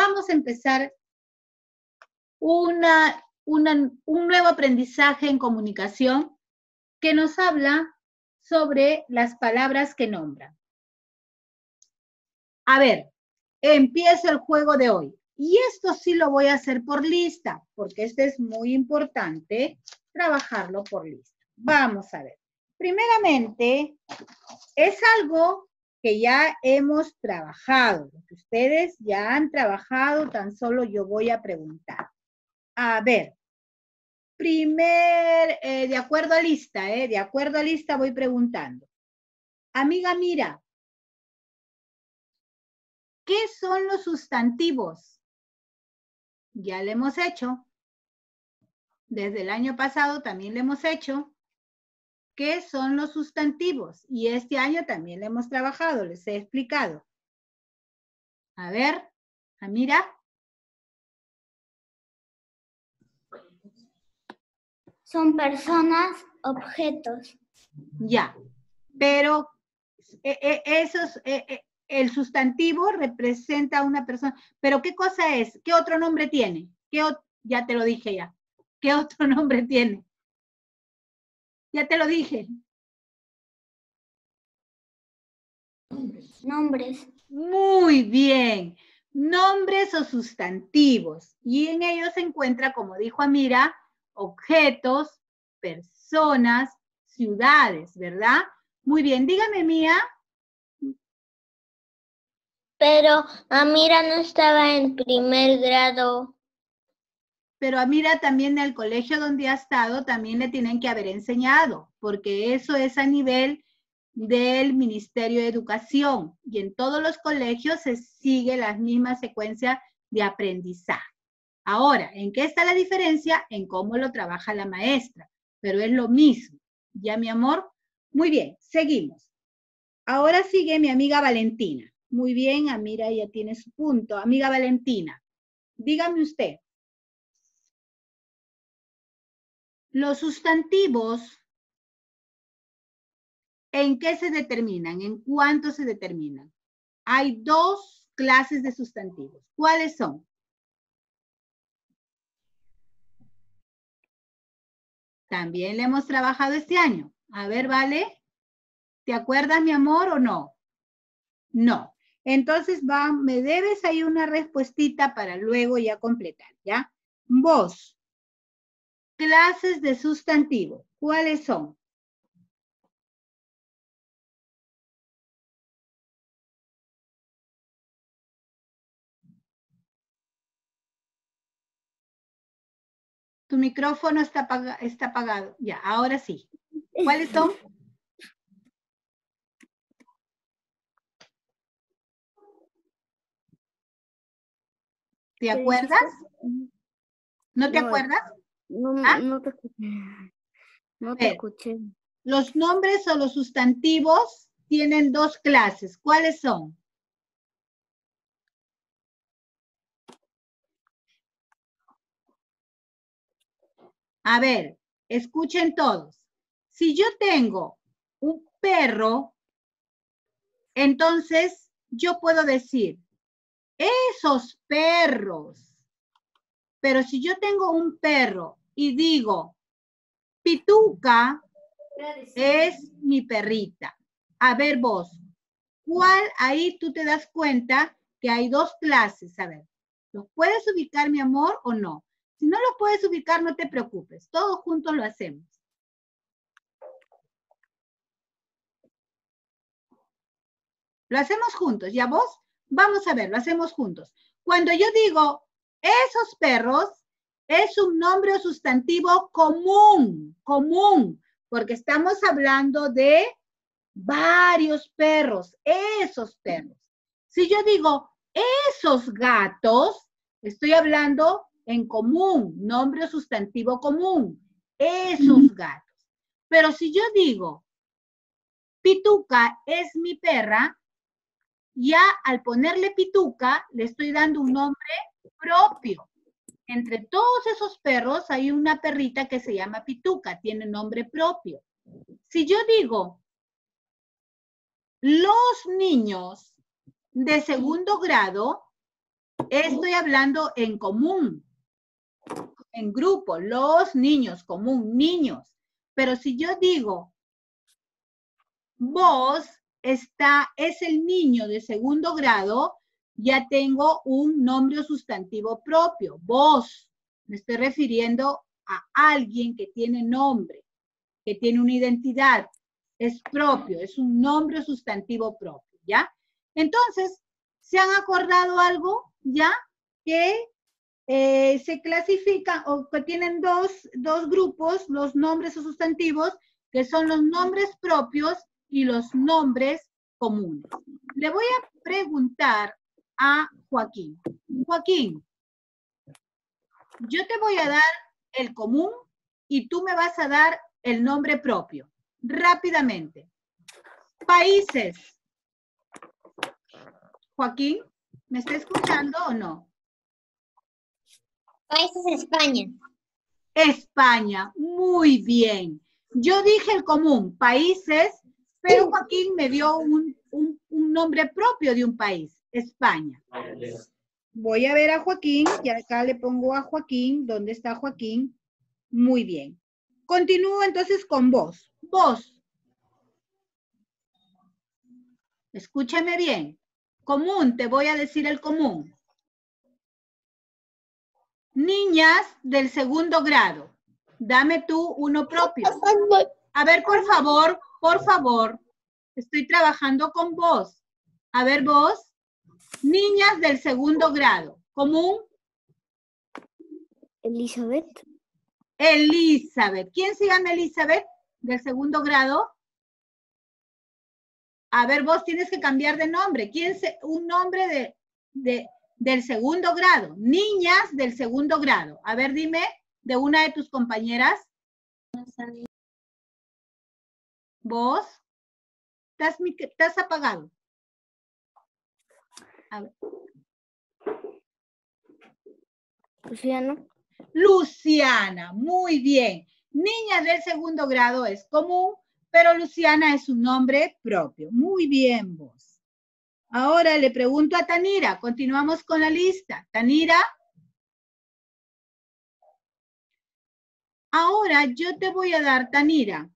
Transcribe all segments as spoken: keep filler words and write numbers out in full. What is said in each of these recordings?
vamos a empezar una, una, un nuevo aprendizaje en comunicación que nos habla sobre las palabras que nombran. A ver, empiezo el juego de hoy. Y esto sí lo voy a hacer por lista, porque este es muy importante, trabajarlo por lista. Vamos a ver. Primeramente, es algo que ya hemos trabajado, lo que ustedes ya han trabajado, tan solo yo voy a preguntar. A ver, primer, eh, de acuerdo a lista, eh, de acuerdo a lista voy preguntando. Amiga, mira, ¿qué son los sustantivos? Ya lo hemos hecho. Desde el año pasado también lo hemos hecho. ¿Qué son los sustantivos? Y este año también lo hemos trabajado, les he explicado. A ver, Amira. Son personas, objetos. Ya, pero eh, eh, esos, eh, eh, el sustantivo representa a una persona. ¿Pero qué cosa es? ¿Qué otro nombre tiene? ¿Qué ya te lo dije ya. ¿Qué otro nombre tiene? Ya te lo dije. Nombres. Muy bien. Nombres o sustantivos. Y en ellos se encuentra, como dijo Amira, objetos, personas, ciudades, ¿verdad? Muy bien. Dígame, Mía. Pero Amira no estaba en primer grado. Pero Amira también en el colegio donde ha estado también le tienen que haber enseñado, porque eso es a nivel del Ministerio de Educación y en todos los colegios se sigue la misma secuencia de aprendizaje. Ahora, ¿en qué está la diferencia? En cómo lo trabaja la maestra, pero es lo mismo. ¿Ya, mi amor? Muy bien, seguimos. Ahora sigue mi amiga Valentina. Muy bien, Amira ya tiene su punto. Amiga Valentina, dígame usted. Los sustantivos, ¿en qué se determinan? ¿En cuánto se determinan? Hay dos clases de sustantivos. ¿Cuáles son? También le hemos trabajado este año. A ver, ¿vale? ¿Te acuerdas, mi amor, o no? No. Entonces, va, me debes ahí una respuestita para luego ya completar, ¿ya? Vos, clases de sustantivo, ¿cuáles son? Tu micrófono está, apaga, está apagado. Ya, ahora sí. ¿Cuáles son? ¿Te acuerdas? ¿No te no, acuerdas? No, ¿Ah? no te escuché. No te escuché. Los nombres o los sustantivos tienen dos clases. ¿Cuáles son? A ver, escuchen todos. Si yo tengo un perro, entonces yo puedo decir, esos perros. Pero si yo tengo un perro y digo, Pituca es mi perrita. A ver vos, ¿cuál ahí tú te das cuenta que hay dos clases? A ver, ¿los puedes ubicar, mi amor, o no? Si no los puedes ubicar, no te preocupes. Todos juntos lo hacemos. Lo hacemos juntos. ¿Ya vos? Vamos a ver, lo hacemos juntos. Cuando yo digo, esos perros, es un nombre o sustantivo común, común, porque estamos hablando de varios perros, esos perros. Si yo digo, esos gatos, estoy hablando en común, nombre o sustantivo común, esos gatos. Pero si yo digo, Pituca es mi perra, ya al ponerle Pituca, le estoy dando un nombre propio. Entre todos esos perros hay una perrita que se llama Pituca, tiene nombre propio. Si yo digo, los niños de segundo grado, Estoy hablando en común, en grupo, los niños, común, niños. Pero si yo digo, vos está, es el niño de segundo grado, ya tengo un nombre o sustantivo propio. Vos, me estoy refiriendo a alguien que tiene nombre, que tiene una identidad, es propio, es un nombre o sustantivo propio, ¿ya? Entonces, ¿se han acordado algo ya? Que eh, se clasifican o que tienen dos, dos grupos, los nombres o sustantivos, que son los nombres propios y los nombres comunes. Le voy a preguntar a Joaquín. Joaquín, yo te voy a dar el común y tú me vas a dar el nombre propio. Rápidamente. Países. Joaquín, ¿me está escuchando o no? Países España. España, muy bien. Yo dije el común, países, pero Joaquín me dio un, un, un nombre propio de un país, España. Voy a ver a Joaquín, y acá le pongo a Joaquín. ¿Dónde está Joaquín? Muy bien. Continúo entonces con vos. Vos. Escúchame bien. Común, te voy a decir el común. Niñas del segundo grado. Dame tú uno propio. A ver, por favor, por favor. Estoy trabajando con vos. A ver, vos. Niñas del segundo grado. ¿Común? Elizabeth. Elizabeth. ¿Quién se llama Elizabeth del segundo grado? A ver, vos tienes que cambiar de nombre. ¿Quién se, un nombre de, de, del segundo grado? Niñas del segundo grado. A ver, dime de una de tus compañeras. ¿Vos? ¿Estás, estás apagado? A ver. Luciana. Luciana, muy bien. Niñas del segundo grado es común, pero Luciana es un nombre propio. Muy bien, vos. Ahora le pregunto a Tanira. Continuamos con la lista. Tanira. Ahora yo te voy a dar, Tanira,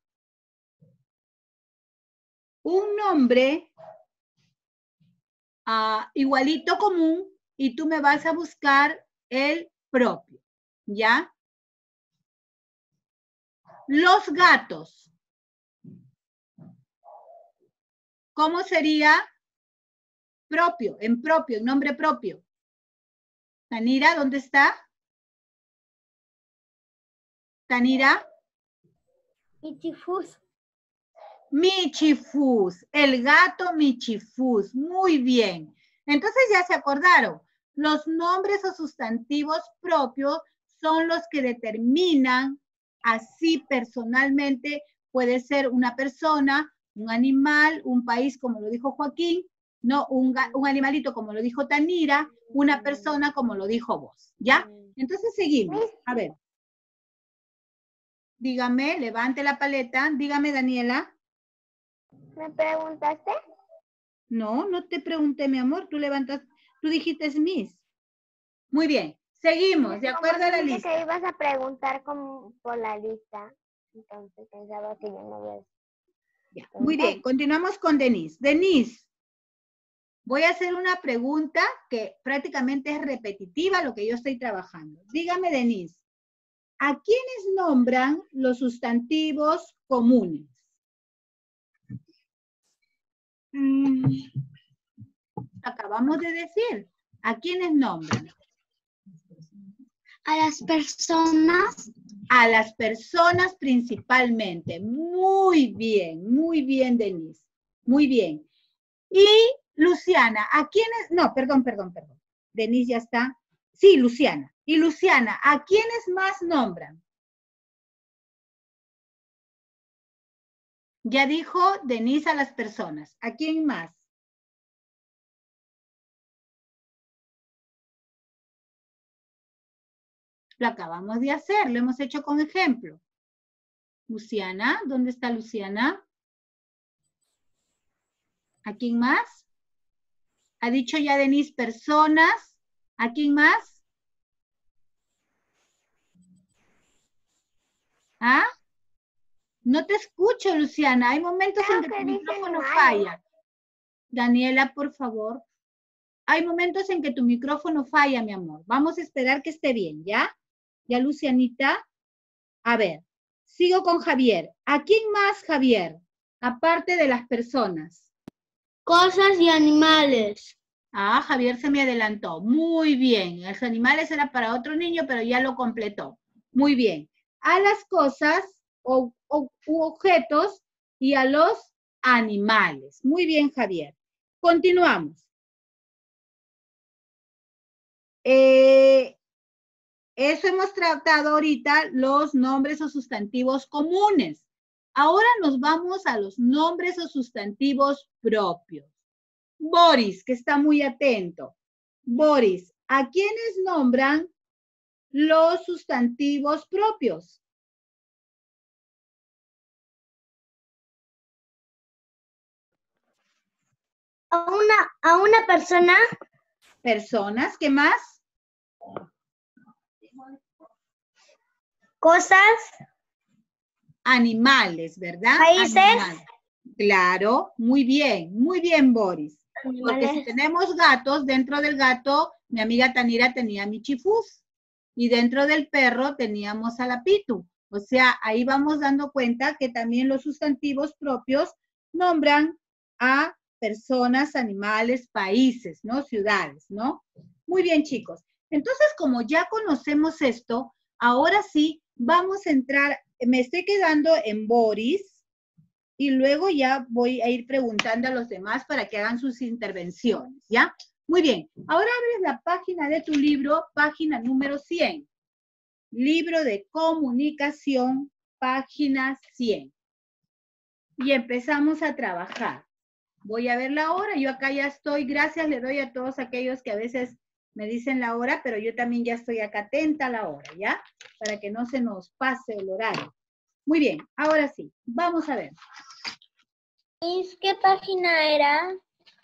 un nombre uh, igualito común y tú me vas a buscar el propio. ¿Ya? Los gatos. ¿Cómo sería propio, en propio, en nombre propio? Tanira, ¿dónde está? Tanira. Michifus. Michifus, el gato Michifus. Muy bien. Entonces ya se acordaron. Los nombres o sustantivos propios son los que determinan así personalmente. Puede ser una persona, un animal, un país, como lo dijo Joaquín, no, un, un animalito, como lo dijo Tanira, una persona, como lo dijo vos. ¿Ya? Entonces seguimos. A ver. Dígame, levante la paleta. Dígame, Daniela. ¿Me preguntaste? No, no te pregunté, mi amor. Tú levantas, tú dijiste Miss. Muy bien. Seguimos, de acuerdo a la lista. Que ibas a preguntar como por la lista. Entonces pensaba que yo no había... Ya, muy bien, continuamos con Denise. Denise, voy a hacer una pregunta que prácticamente es repetitiva lo que yo estoy trabajando. Dígame, Denise, ¿a quiénes nombran los sustantivos comunes? Mm, acabamos de decir, ¿a quiénes nombran? A las personas. A las personas principalmente. Muy bien, muy bien, Denise. Muy bien. Y Luciana, ¿a quiénes? No, perdón, perdón, perdón. Denise ya está. Sí, Luciana. Y Luciana, ¿a quiénes más nombran? Ya dijo Denise a las personas. ¿A quién más? Lo acabamos de hacer, lo hemos hecho con ejemplo. Luciana, ¿dónde está Luciana? ¿A quién más? Ha dicho ya Denise personas. ¿A quién más? ¿Ah? No te escucho, Luciana. Hay momentos en que tu micrófono falla. Daniela, por favor. Hay momentos en que tu micrófono falla, mi amor. Vamos a esperar que esté bien, ¿ya? Ya, Lucianita. A ver, sigo con Javier. ¿A quién más, Javier? Aparte de las personas. Cosas y animales. Ah, Javier se me adelantó. Muy bien. Los animales era para otro niño, pero ya lo completó. Muy bien. A las cosas o, o u objetos y a los animales. Muy bien, Javier. Continuamos. Eh, eso hemos tratado ahorita, los nombres o sustantivos comunes. Ahora nos vamos a los nombres o sustantivos propios. Boris, que está muy atento. Boris, ¿a quiénes nombran los sustantivos propios? A una, a una persona. Personas, ¿qué más? Cosas. Animales, ¿verdad? Países. Animales. Claro, muy bien, muy bien, Boris. Animales. Porque si tenemos gatos, dentro del gato, mi amiga Tanira tenía Michifus. Y dentro del perro teníamos a la Pitu. O sea, ahí vamos dando cuenta que también los sustantivos propios nombran a personas, animales, países, ¿no? Ciudades, ¿no? Muy bien, chicos. Entonces, como ya conocemos esto, ahora sí vamos a entrar, me estoy quedando en Boris y luego ya voy a ir preguntando a los demás para que hagan sus intervenciones, ¿ya? Muy bien. Ahora abres la página de tu libro, página número cien. Libro de comunicación, página cien. Y empezamos a trabajar. Voy a ver la hora, yo acá ya estoy, gracias le doy a todos aquellos que a veces me dicen la hora, pero yo también ya estoy acá atenta a la hora, ¿ya? Para que no se nos pase el horario. Muy bien, ahora sí, vamos a ver. ¿Qué página era?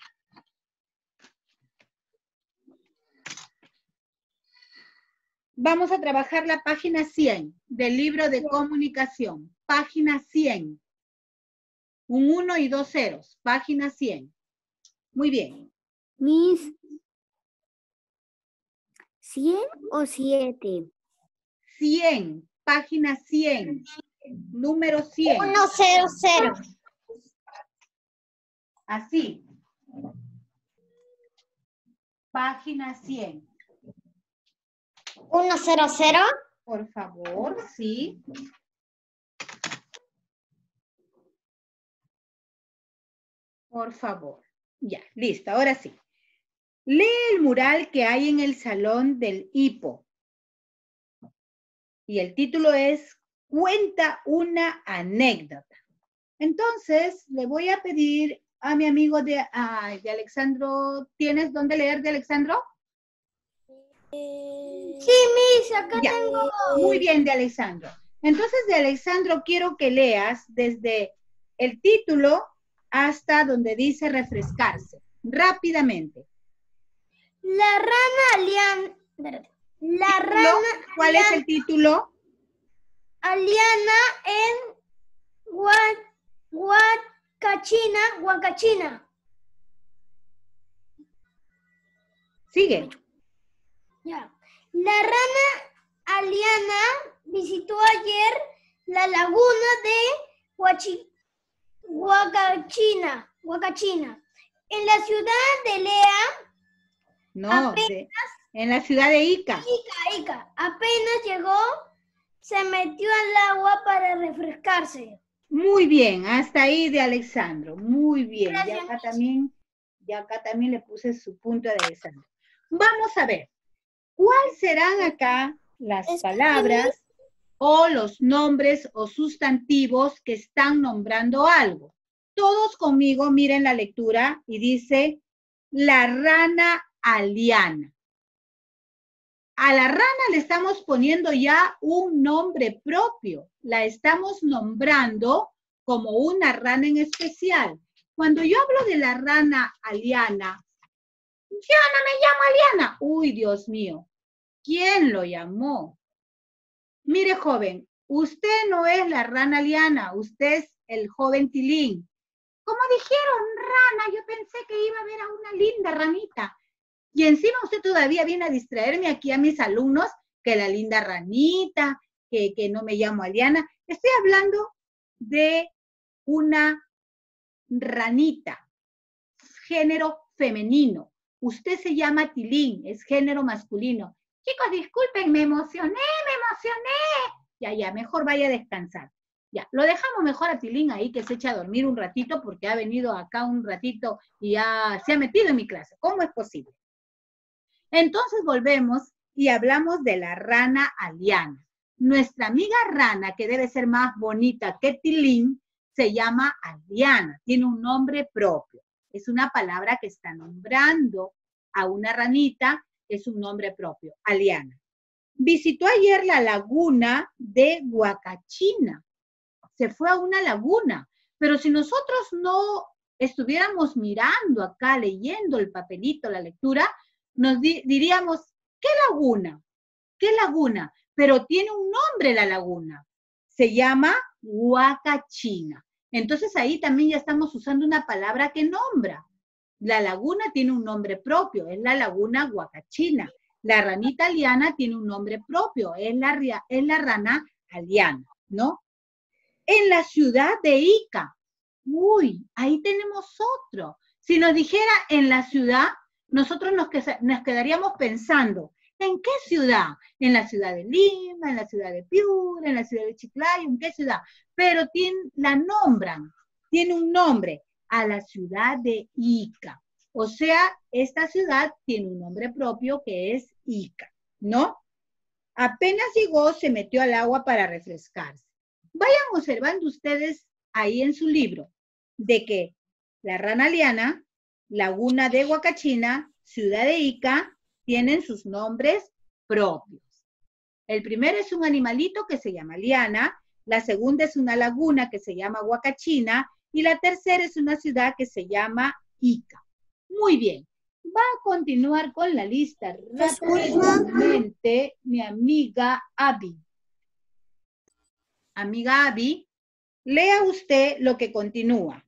Vamos a trabajar la página cien del libro de comunicación, página cien. Un uno y dos ceros, página cien. Muy bien. Miss, ¿cien o siete? cien, página cien, número cien. uno cero cero. Así. Página cien. uno cero cero. Por favor, sí. Por favor. Ya, listo, ahora sí. Lee el mural que hay en el salón del hipo. Y el título es Cuenta una anécdota. Entonces, le voy a pedir a mi amigo de, ay, de Alexandro. ¿Tienes dónde leer de Alexandro? Sí, Miss, acá Ya. tengo. Muy bien, de Alexandro. Entonces, de Alexandro, quiero que leas desde el título hasta donde dice refrescarse. Rápidamente. La rana aliana. La ¿Título? rana ¿Cuál es el título? aliana en Hua- Huacachina, Huacachina. Sigue. Ya. La rana aliana visitó ayer la laguna de Huachi- Huacachina, Huacachina. En la ciudad de Lea, No, de- en la ciudad de Ica. Ica, Ica, apenas llegó, se metió al agua para refrescarse. Muy bien, hasta ahí de Alexandro. Muy bien. Y Gracias. acá también, y acá también le puse su punto de Alexandro. Vamos a ver. ¿Cuáles serán acá las Es que palabras o los nombres o sustantivos que están nombrando algo? Todos conmigo miren la lectura y dice la rana aliana. A la rana le estamos poniendo ya un nombre propio. La estamos nombrando como una rana en especial. Cuando yo hablo de la rana aliana, Yo no me llamo Aliana. Uy, Dios mío. ¿Quién lo llamó? Mire, joven, usted no es la rana Aliana, usted es el joven Tilín. Como dijeron rana, yo pensé que iba a ver a una linda ranita. Y encima usted todavía viene a distraerme aquí a mis alumnos, que la linda ranita, que, que no me llamo Aliana. Estoy hablando de una ranita, género femenino. Usted se llama Tilín, es género masculino. Chicos, disculpen, me emocioné, me emocioné. Ya, ya, mejor vaya a descansar. Ya, lo dejamos mejor a Tilín ahí que se echa a dormir un ratito porque ha venido acá un ratito y ya se ha metido en mi clase. ¿Cómo es posible? Entonces volvemos y hablamos de la rana Aliana. Nuestra amiga rana, que debe ser más bonita que Tilín, se llama Aliana, tiene un nombre propio. Es una palabra que está nombrando a una ranita, es un nombre propio, Aliana. Visitó ayer la laguna de Huacachina. Se fue a una laguna, pero si nosotros no estuviéramos mirando acá, leyendo el papelito, la lectura, nos di diríamos, ¿qué laguna? ¿Qué laguna? Pero tiene un nombre la laguna. Se llama Huacachina. Entonces ahí también ya estamos usando una palabra que nombra. La laguna tiene un nombre propio, es la laguna Huacachina. La ranita Aliana tiene un nombre propio, es la, es la rana Aliana, ¿no? En la ciudad de Ica. Uy, ahí tenemos otro. Si nos dijera en la ciudad, nosotros nos, nos quedaríamos pensando, ¿en qué ciudad? En la ciudad de Lima, en la ciudad de Piura, en la ciudad de Chiclayo, ¿en qué ciudad? Pero tiene, la nombran, tiene un nombre, a la ciudad de Ica. O sea, esta ciudad tiene un nombre propio que es Ica, ¿no? Apenas llegó, se metió al agua para refrescarse. Vayan observando ustedes ahí en su libro de que la rana Aliana, laguna de Huacachina, ciudad de Ica, tienen sus nombres propios. El primero es un animalito que se llama Aliana, la segunda es una laguna que se llama Huacachina y la tercera es una ciudad que se llama Ica. Muy bien, va a continuar con la lista rápidamente mi amiga Abby. Amiga Abby, lea usted lo que continúa.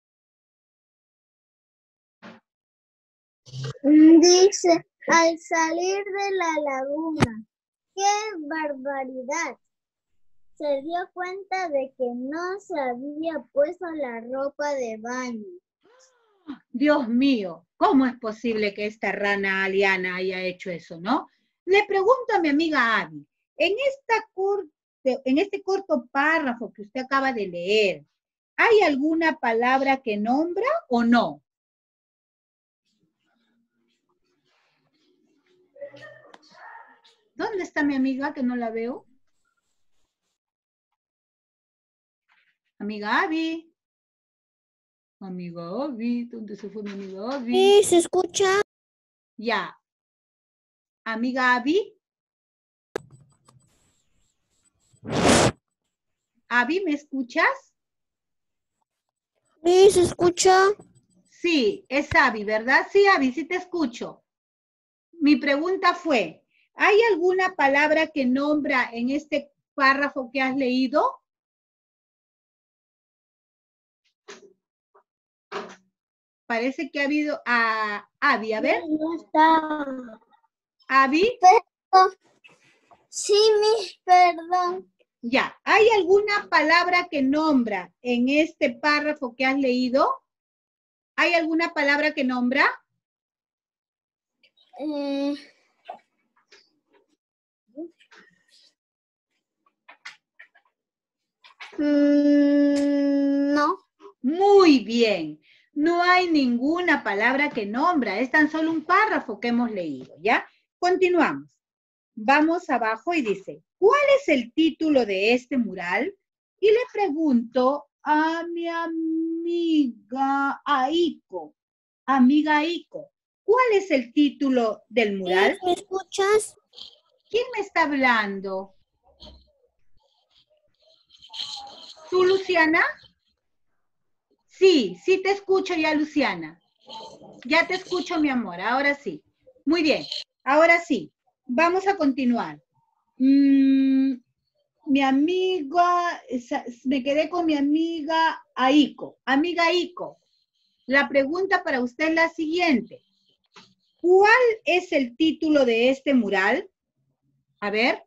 Dice, al salir de la laguna, ¡qué barbaridad! Se dio cuenta de que no se había puesto la ropa de baño. Dios mío, ¿cómo es posible que esta rana Aliana haya hecho eso, no? Le pregunto a mi amiga Abby, en, esta corte, en este corto párrafo que usted acaba de leer, ¿hay alguna palabra que nombra o no? ¿Dónde está mi amiga que no la veo? Amiga Abby. Amiga Abby, ¿dónde se fue mi amiga Abby? Sí, ¿se escucha? Ya. Amiga Abby. Abby, ¿me escuchas? Sí, ¿se escucha? Sí, es Abby, ¿verdad? Sí, Abby, sí te escucho. Mi pregunta fue, ¿hay alguna palabra que nombra en este párrafo que has leído? Parece que ha habido a Abby, a ver. No está. Abby. Perdón. Sí, mis, perdón. Ya, ¿hay alguna palabra que nombra en este párrafo que has leído? ¿Hay alguna palabra que nombra? Eh, mm, no. Muy bien. No hay ninguna palabra que nombra. Es tan solo un párrafo que hemos leído, ¿ya? Continuamos. Vamos abajo y dice, ¿cuál es el título de este mural? Y le pregunto a mi amiga Aiko. Amiga Aiko, ¿cuál es el título del mural? ¿Me escuchas? ¿Quién me está hablando? ¿Tú, Luciana? Sí, sí te escucho ya, Luciana. Ya te escucho, mi amor, ahora sí. Muy bien, ahora sí. Vamos a continuar. Mm, mi amiga, esa- me quedé con mi amiga Aiko. Amiga Aiko, la pregunta para usted es la siguiente. ¿Cuál es el título de este mural? A ver.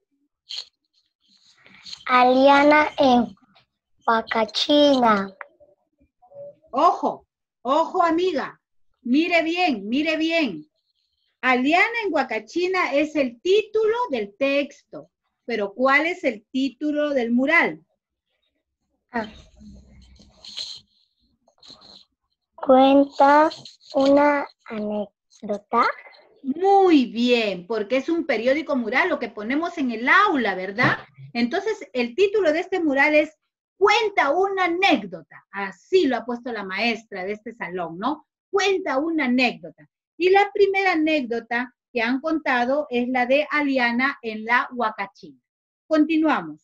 Aliana en Huacachina. Ojo, ojo, amiga. Mire bien, mire bien. Aliana en Huacachina es el título del texto. Pero ¿cuál es el título del mural? Ah. Cuenta una anécdota. Muy bien, porque es un periódico mural, lo que ponemos en el aula, ¿verdad? Entonces, el título de este mural es Cuenta una anécdota. Así lo ha puesto la maestra de este salón, ¿no? Cuenta una anécdota. Y la primera anécdota que han contado es la de Aliana en la Huacachina. Continuamos.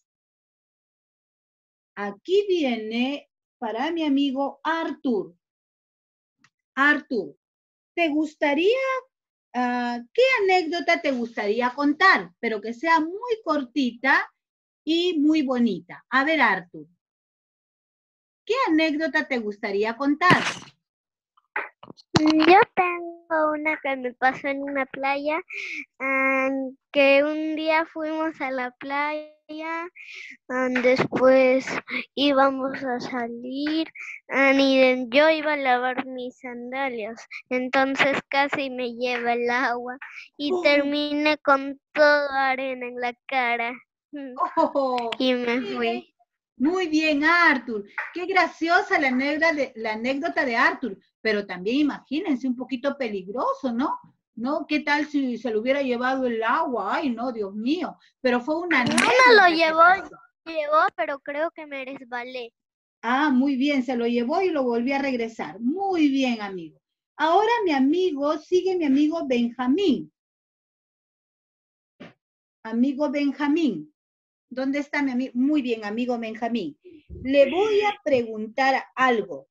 Aquí viene para mi amigo Artur. Artur, ¿te gustaría, uh, qué anécdota te gustaría contar? Pero que sea muy cortita y muy bonita. A ver, Artur, ¿qué anécdota te gustaría contar? Yo tengo una que me pasó en una playa, um, que un día fuimos a la playa, um, después íbamos a salir, um, y yo iba a lavar mis sandalias, entonces casi me lleva el agua y Oh. terminé con toda arena en la cara. Oh, y me fui. Muy bien, Artur. Qué graciosa la anécdota, de, la anécdota de Artur, pero también imagínense un poquito peligroso, ¿no? ¿No? ¿Qué tal si se lo hubiera llevado el agua? Ay, no, Dios mío. Pero fue una anécdota. No me lo llevó, llevó, pero creo que me resbalé. Ah, muy bien, se lo llevó y lo volvió a regresar. Muy bien, amigo. Ahora mi amigo, sigue mi amigo Benjamín. Amigo Benjamín. ¿Dónde está mi amigo? Muy bien, amigo Benjamín. Le voy a preguntar algo.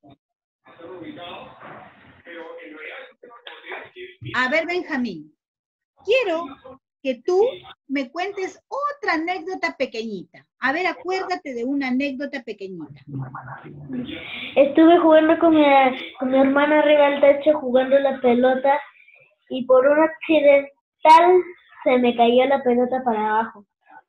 A ver, Benjamín, quiero que tú me cuentes otra anécdota pequeñita. A ver, acuérdate de una anécdota pequeñita. Estuve jugando con mi, con mi hermana arriba del techo jugando la pelota y por un accidental se me cayó la pelota para abajo.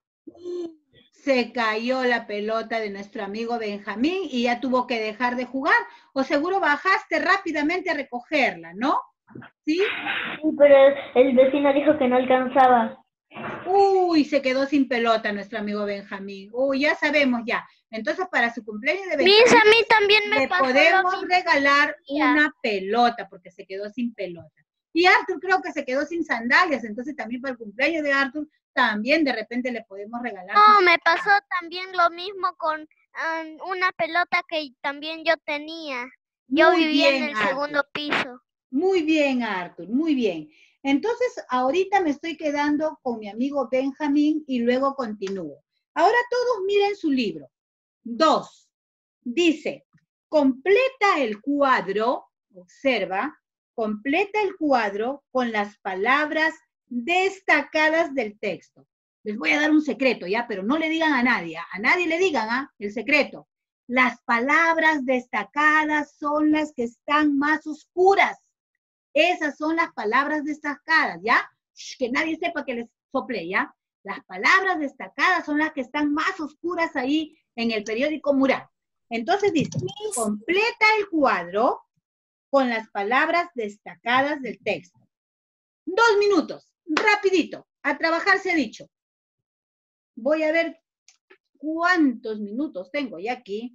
Se cayó la pelota de nuestro amigo Benjamín y ya tuvo que dejar de jugar. O seguro bajaste rápidamente a recogerla, ¿no? ¿Sí? Sí, pero el vecino dijo que no alcanzaba. Uy, se quedó sin pelota nuestro amigo Benjamín. Uy, ya sabemos ya. Entonces, para su cumpleaños de Benjamín, Mis, a mí también me le pasó podemos lo regalar mismo. una pelota porque se quedó sin pelota. Y Arthur creo que se quedó sin sandalias, entonces también para el cumpleaños de Arthur, también de repente le podemos regalar. No, me pasó también lo mismo con um, una pelota que también yo tenía. Yo Muy vivía bien, en el Arthur. segundo piso. Muy bien, Arthur, muy bien. Entonces, ahorita me estoy quedando con mi amigo Benjamín y luego continúo. Ahora todos miren su libro. Dos. Dice, completa el cuadro, observa, completa el cuadro con las palabras destacadas del texto. Les voy a dar un secreto, ¿ya? Pero no le digan a nadie, a nadie le digan, ¿ah? El secreto. Las palabras destacadas son las que están más oscuras. Esas son las palabras destacadas, ¿ya? Shh, que nadie sepa que les sople, ¿ya? Las palabras destacadas son las que están más oscuras ahí en el periódico mural. Entonces dice, completa el cuadro con las palabras destacadas del texto. Dos minutos, rapidito, a trabajar se ha dicho. Voy a ver cuántos minutos tengo ya aquí.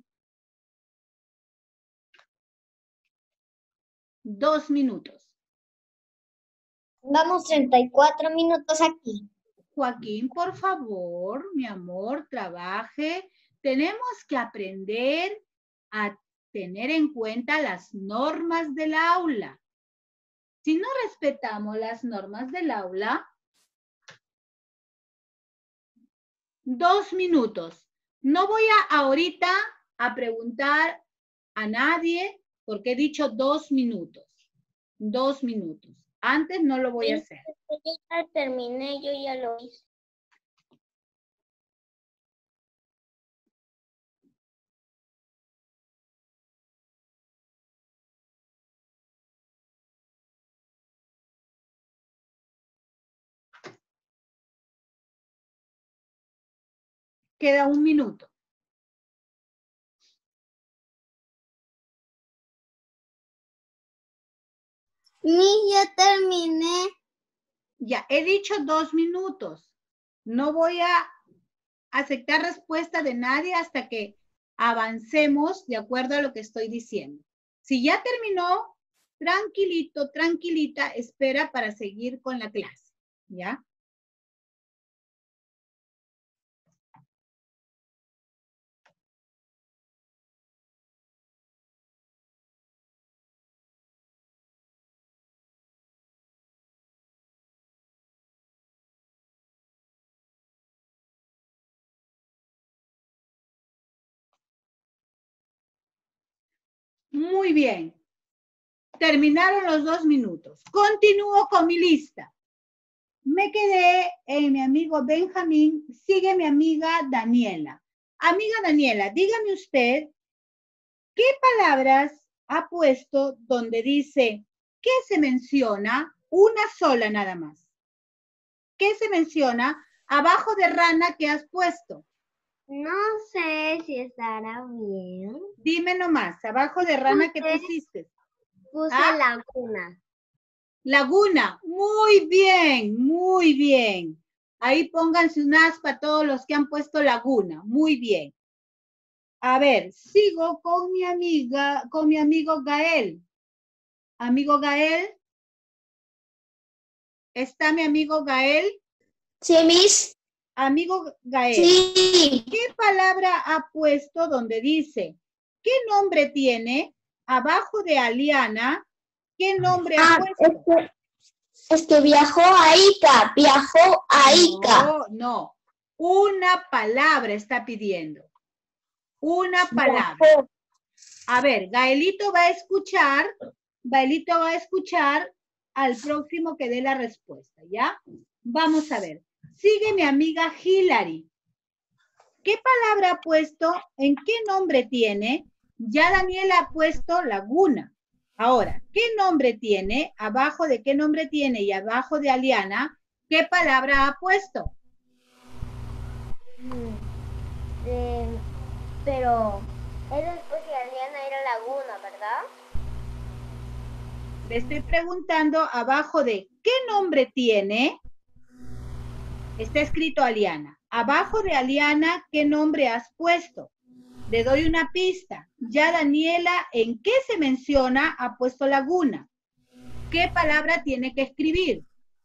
Dos minutos. Vamos treinta y cuatro minutos aquí. Joaquín, por favor, mi amor, trabaje. Tenemos que aprender a tener en cuenta las normas del aula. Si no respetamos las normas del aula, dos minutos. No voy a ahorita a preguntar a nadie porque he dicho dos minutos. Dos minutos. Antes no lo voy a hacer. Yo ya terminé, yo ya lo hice. Queda un minuto. Mi, ya terminé. Ya, he dicho dos minutos. No voy a aceptar respuesta de nadie hasta que avancemos de acuerdo a lo que estoy diciendo. Si ya terminó, tranquilito, tranquilita, espera para seguir con la clase, ¿ya? Muy bien. Terminaron los dos minutos. Continúo con mi lista. Me quedé en mi amigo Benjamín. Sigue mi amiga Daniela. Amiga Daniela, dígame usted, ¿qué palabras ha puesto donde dice que se menciona una sola nada más? ¿Qué se menciona abajo de rana que has puesto? No sé si estará bien. Dime nomás, abajo de rana que Puse- pusiste. Puse Ah. laguna. Laguna, muy bien, muy bien. Ahí pónganse un aspa todos los que han puesto laguna, muy bien. A ver, sigo con mi amiga, con mi amigo Gael. Amigo Gael, ¿está mi amigo Gael? Sí, Miss. Amigo Gael, Sí. ¿qué palabra ha puesto donde dice, qué nombre tiene abajo de Aliana? ¿Qué nombre ha Ah, puesto? es que, es que viajó a Ica, viajó a Ica. No, no. Una palabra está pidiendo. Una palabra. Viajó. A ver, Gaelito va a escuchar, Gaelito va a escuchar al próximo que dé la respuesta, ¿ya? Vamos a ver. Sigue mi amiga Hilary. ¿Qué palabra ha puesto? ¿En qué nombre tiene? Ya Daniela ha puesto laguna. Ahora, ¿qué nombre tiene? Abajo de qué nombre tiene y abajo de Aliana, ¿qué palabra ha puesto? Eh, pero él después de Aliana era laguna, ¿verdad? Le estoy preguntando abajo de qué nombre tiene. Está escrito Aliana. Abajo de Aliana, ¿qué nombre has puesto? Le doy una pista. Ya Daniela, ¿en qué se menciona? Ha puesto laguna. ¿Qué palabra tiene que escribir?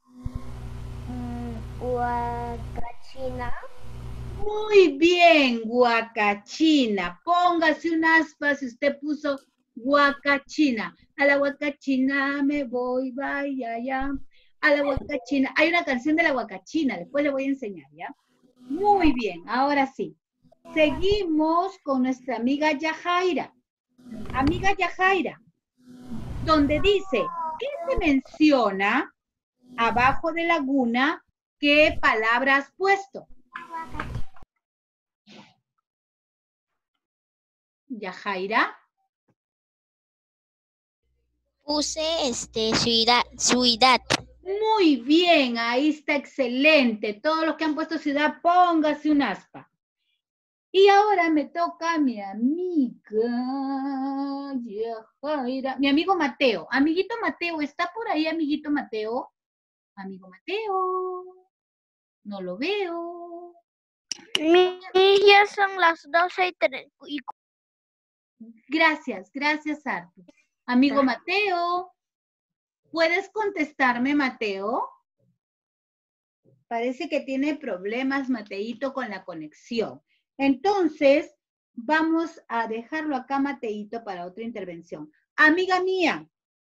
Huacachina. Muy bien, Huacachina. Póngase un aspa si usted puso Huacachina. A la Huacachina me voy, vaya, ya. A la Huacachina. Hay una canción de la Huacachina, después le voy a enseñar, ¿ya? Muy bien, ahora sí. Seguimos con nuestra amiga Yajaira. Amiga Yajaira, donde dice, ¿qué se menciona abajo de laguna? ¿Qué palabra has puesto? Yajaira. Puse este ciudad, ciudad. Muy bien, ahí está excelente. Todos los que han puesto ciudad, póngase un aspa. Y ahora me toca a mi amiga Yajaira, mi amigo Mateo. Amiguito Mateo, ¿está por ahí, amiguito Mateo? Amigo Mateo, no lo veo. Ya son las doce y tres. Gracias, gracias, Arthur. Amigo Mateo, ¿puedes contestarme, Mateo? Parece que tiene problemas, Mateito, con la conexión. Entonces, vamos a dejarlo acá, Mateito, para otra intervención. Amiga mía,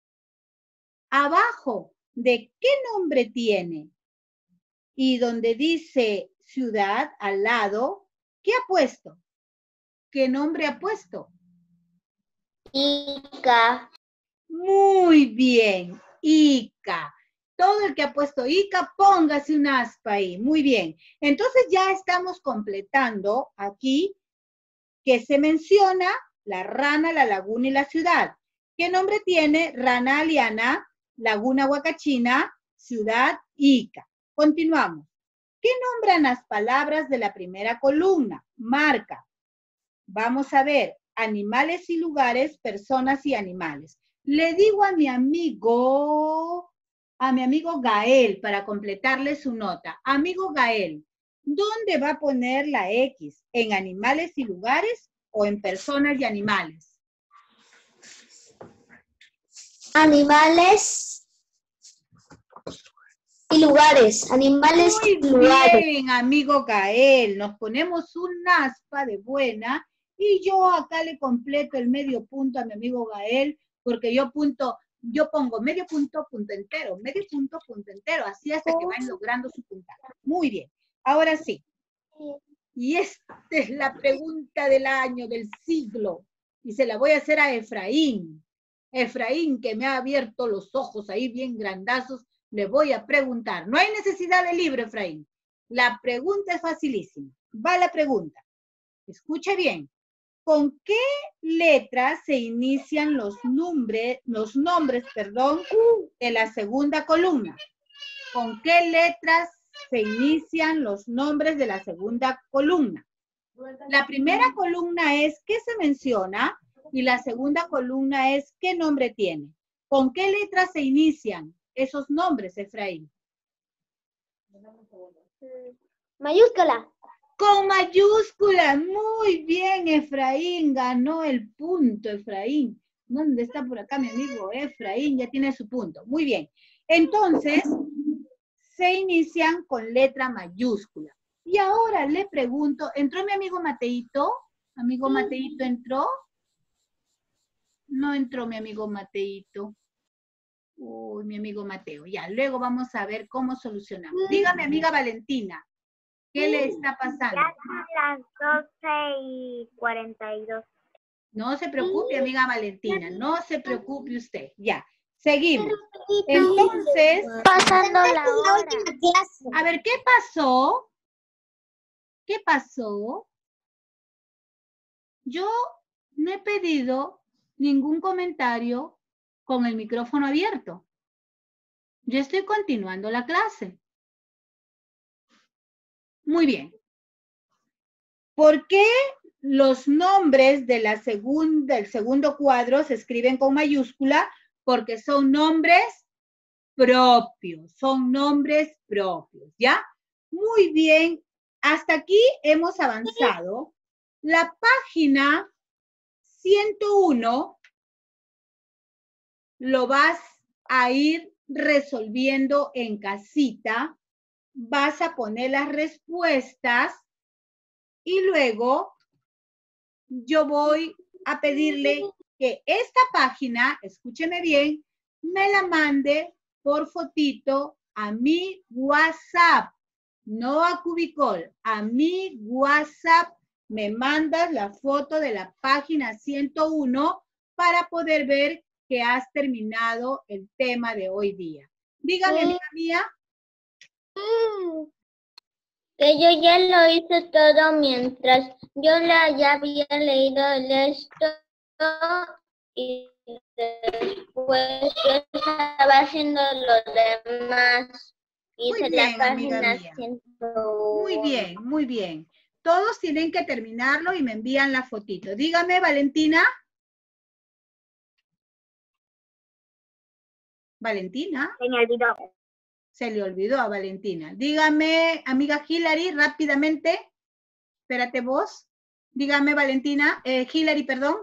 abajo de qué nombre tiene y donde dice ciudad, al lado, ¿qué ha puesto? ¿Qué nombre ha puesto? Ica. Muy bien, Ica. Todo el que ha puesto Ica, póngase un aspa ahí. Muy bien. Entonces ya estamos completando aquí que se menciona la rana, la laguna y la ciudad. ¿Qué nombre tiene Rana Aliana, Laguna Huacachina, Ciudad Ica? Continuamos. ¿Qué nombran las palabras de la primera columna? Marca. Vamos a ver, animales y lugares, personas y animales. Le digo a mi amigo, a mi amigo Gael, para completarle su nota. Amigo Gael, ¿dónde va a poner la X? ¿En animales y lugares o en personas y animales? Animales y lugares. Animales Muy y lugares. bien, amigo Gael. Nos ponemos un aspa de buena y yo acá le completo el medio punto a mi amigo Gael porque yo punto, yo pongo medio punto, punto entero, medio punto, punto entero, así hasta que van logrando su puntaje. Muy bien. Ahora sí. Y esta es la pregunta del año, del siglo. Y se la voy a hacer a Efraín. Efraín, que me ha abierto los ojos ahí bien grandazos, le voy a preguntar. No hay necesidad de libro, Efraín. La pregunta es facilísima. Va la pregunta. Escuche bien. ¿Con qué letras se inician los, nombre, los nombres perdón, de la segunda columna? ¿Con qué letras se inician los nombres de la segunda columna? La primera columna es ¿qué se menciona? Y la segunda columna es ¿qué nombre tiene? ¿Con qué letras se inician esos nombres, Efraín? Mayúscula. Con mayúscula. Muy bien, Efraín. Ganó el punto, Efraín. ¿Dónde está por acá mi amigo Efraín? Ya tiene su punto. Muy bien. Entonces, se inician con letra mayúscula. Y ahora le pregunto, ¿entró mi amigo Mateito? ¿Amigo Mateito entró? No entró mi amigo Mateito. Uy, mi amigo Mateo. Ya, luego vamos a ver cómo solucionamos. Dígame, amiga Valentina, ¿qué le está pasando? Ya son las doce y cuarenta y dos. No se preocupe, amiga Valentina, no se preocupe usted. Ya, seguimos. Entonces, Pasando la hora. a ver, ¿qué pasó? ¿Qué pasó? Yo no he pedido ningún comentario con el micrófono abierto. Yo estoy continuando la clase. Muy bien. ¿Por qué los nombres de la segunda, del segundo cuadro se escriben con mayúscula? Porque son nombres propios, son nombres propios, ¿ya? Muy bien, hasta aquí hemos avanzado. La página ciento uno lo vas a ir resolviendo en casita, vas a poner las respuestas y luego yo voy a pedirle que esta página, escúcheme bien, me la mande por fotito a mi WhatsApp, no a Cubicol, a mi WhatsApp me mandas la foto de la página ciento uno para poder ver que has terminado el tema de hoy día. Dígame, amiga mía. Que yo ya lo hice todo mientras yo la, ya había leído el esto y después yo estaba haciendo lo demás. Hice Muy bien, la amiga página mía. ciento uno. Muy bien, muy bien. Todos tienen que terminarlo y me envían la fotito. Dígame, Valentina. Valentina. Se me olvidó. Se le olvidó a Valentina. Dígame, amiga Hilary, rápidamente. Espérate vos. Dígame, Valentina. Eh, Hilary, perdón.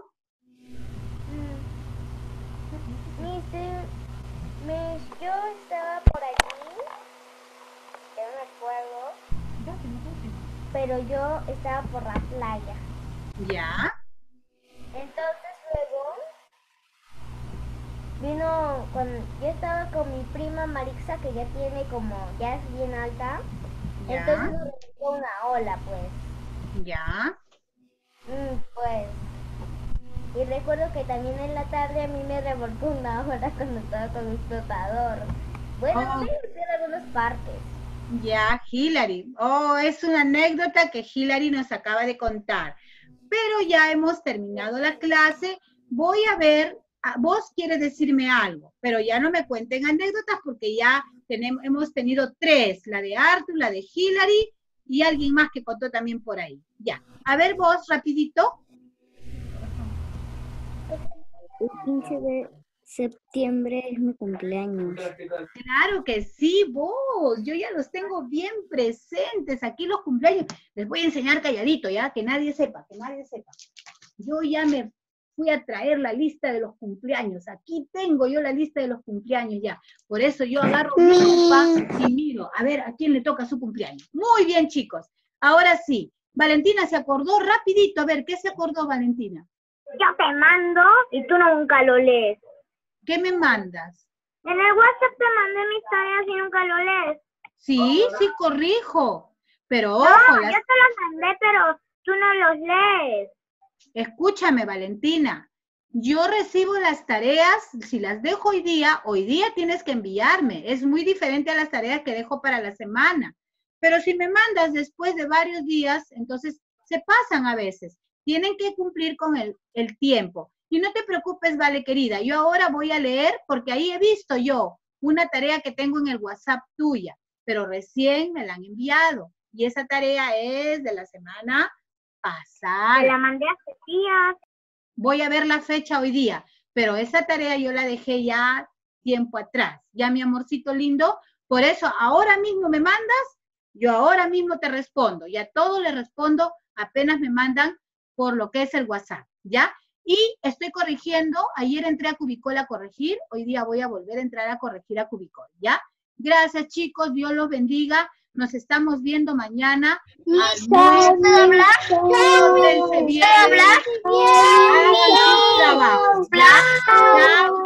Mister, Miss, yo estaba por allí, yo no me acuerdo, pero yo estaba por la playa. Ya. Entonces luego vino, con, yo estaba con mi prima Marixa, que ya tiene como, ya es bien alta, Ya. entonces nos recibió una ola, pues. Ya. Mm, pues, Y recuerdo que también en la tarde a mí me revolcó una hora cuando estaba con mi flotador. Bueno, Oh. sí, en algunas partes. Ya, Hilary. Oh, es una anécdota que Hilary nos acaba de contar. Pero ya hemos terminado la clase. Voy a ver, a- vos quieres decirme algo, pero ya no me cuenten anécdotas porque ya tenemos, hemos tenido tres, la de Arthur, la de Hilary y alguien más que contó también por ahí. Ya, a ver vos, rapidito. El quince de septiembre es mi cumpleaños. Claro que sí, vos, yo ya los tengo bien presentes, aquí los cumpleaños. Les voy a enseñar calladito, ya, que nadie sepa, que nadie sepa. Yo ya me fui a traer la lista de los cumpleaños, aquí tengo yo la lista de los cumpleaños ya. Por eso yo agarro mi lupa y miro, a ver, ¿a quién le toca su cumpleaños? Muy bien, chicos. Ahora sí, Valentina se acordó rapidito, a ver, ¿qué se acordó Valentina? Yo te mando y tú nunca lo lees. ¿Qué me mandas? En el WhatsApp te mandé mis tareas y nunca lo lees. Sí, sí, corrijo. Pero No, ojo, las- yo te los mandé, pero tú no los lees. escúchame, Valentina. Yo recibo las tareas, si las dejo hoy día, hoy día tienes que enviarme. Es muy diferente a las tareas que dejo para la semana. Pero si me mandas después de varios días, entonces se pasan a veces. Tienen que cumplir con el, el tiempo. Y no te preocupes, Vale, querida. Yo ahora voy a leer porque ahí he visto yo una tarea que tengo en el WhatsApp tuya, pero recién me la han enviado. Y esa tarea es de la semana pasada. Te la mandé hace días. Voy a ver la fecha hoy día, pero esa tarea yo la dejé ya tiempo atrás. Ya, mi amorcito lindo, por eso ahora mismo me mandas, yo ahora mismo te respondo. Y a todos les respondo apenas me mandan por lo que es el WhatsApp, ¿ya? Y estoy corrigiendo, ayer entré a Cubicol a corregir, hoy día voy a volver a entrar a corregir a Cubicol, ¿ya? Gracias, chicos, Dios los bendiga. Nos estamos viendo mañana. Almuerzo, pórtense bien, hagan sus trabajos, ¿ya? Chao.